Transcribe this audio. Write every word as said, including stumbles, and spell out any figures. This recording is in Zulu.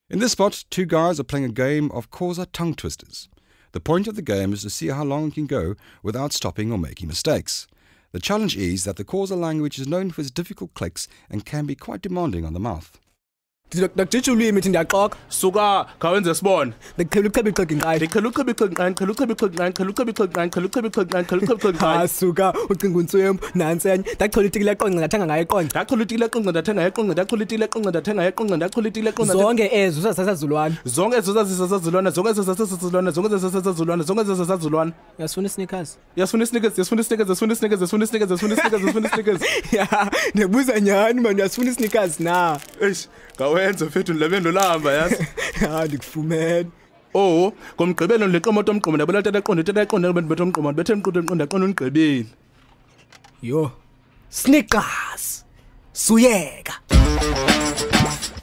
In this spot, two guys are playing a game of Causa Tongue Twisters. The point of the game is to see how long it can go without stopping or making mistakes. The challenge is that the Causa language is known for its difficult clicks and can be quite demanding on the mouth. Ndakuthetha ulwimi thi ndiyaxoka. Suka khawenze sibone. Ndiqhela uqhebiqhe nqayi. Ndiqhela uqhebiqhe nqayi, ndiqhela uqhebiqhe nqayi, ndiqhela uqhebiqhe nqayi, ndiqhela uqhebiqhe nqayi, ndiqhela uqhebiqhe nqayi. Ha suka ucinga untswembu nansi enye. Ndachola itiki leqonce ndathenga ngayo iqonce. Ndachola itiki leqonce ndathenga ngayo iqonce, ndachola itiki leqonce ndathenga ngayo iqonce, ndachola itiki leqonce. Zonke ezo zasasazulwana. Zonke ezo zasasazulwana, zonke ezo zasasazulwana, zonke ezo zasasazulwana, zonke ezo zasasazulwana. Yasifuna Snickers. Yasifuna Snickers, yasifuna Snickers, yasifuna Snickers, yasifuna Snickers, yasifuna Snickers, yasifuna Snickers. Ya, ndibuza nyani man yasifuna Snickers na. Eish, kawenze mfethu ndilebeni lolamba yazi. Ha ndikufumene. Oh, komgqibelo leqomoto omqomo ndabona tata qonde tata qonde bethe omqomo bethe emqondo emqondo aqonda ungqibeli. Yo. Snickers. Suyeka.